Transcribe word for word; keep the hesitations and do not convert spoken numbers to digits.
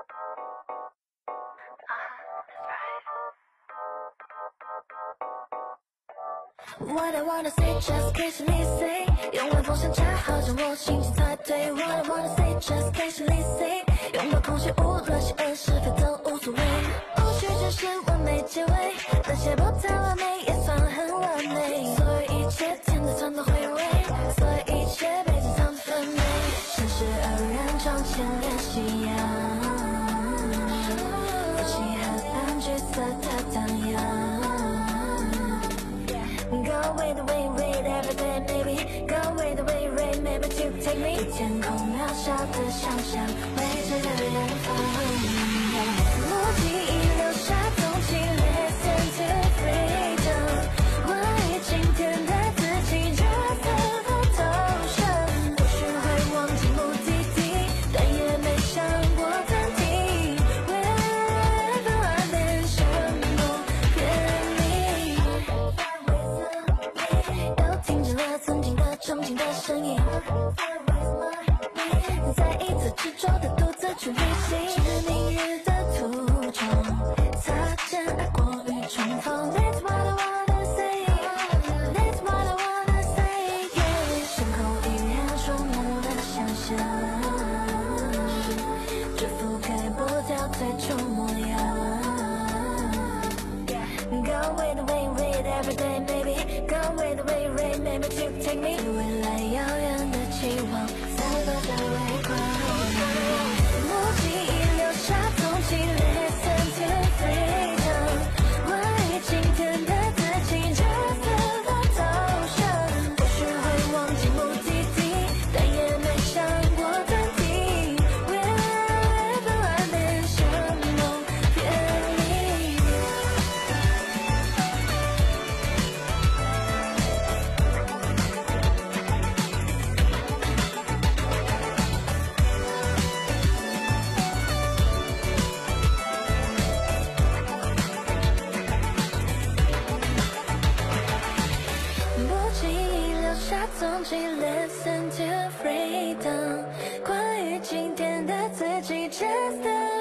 What I wanna say, just patiently say， 用晚风相恰好将我心情猜对。What I wanna say, just patiently say， 拥抱空气，无论邪恶是非都无所谓。不需展现完美结尾，那些不太完美也算很完美。所有一切甜的酸都回味，所有一切被珍藏的分美，顺势而然撞见连夕阳，夫妻河畔橘色的荡漾。Go with the way, with every day, maybe. Go with the way, right, maybe to take me. 天空渺小的想象，未知的远方。目的已留下踪迹 ，listen to freedom。我已今天的自己，这份不投降。或许会忘记目的地，但也没想过暂停。Wherever I've been， 什么偏离？都听见了曾经的憧憬的声音，在一次执着的独自去旅行，是明日的途中，擦肩而过与重逢。That's what I wanna say, that's what I wanna say, yeah。 身后依然充满了想象，却覆盖不掉最初模样。Go with the way, with every day, maybe. Go with the way, right, maybe to take me。 未来遥远的期望，散落在微光。目的已留下踪迹 ，listen to freedom。我已今天的自己，这份不投降。或许会忘记目的地，但也没想过暂停。Wherever I've been， 什么偏离？不经意留下踪迹 ，listen to freedom。关于今天的自己 ，just the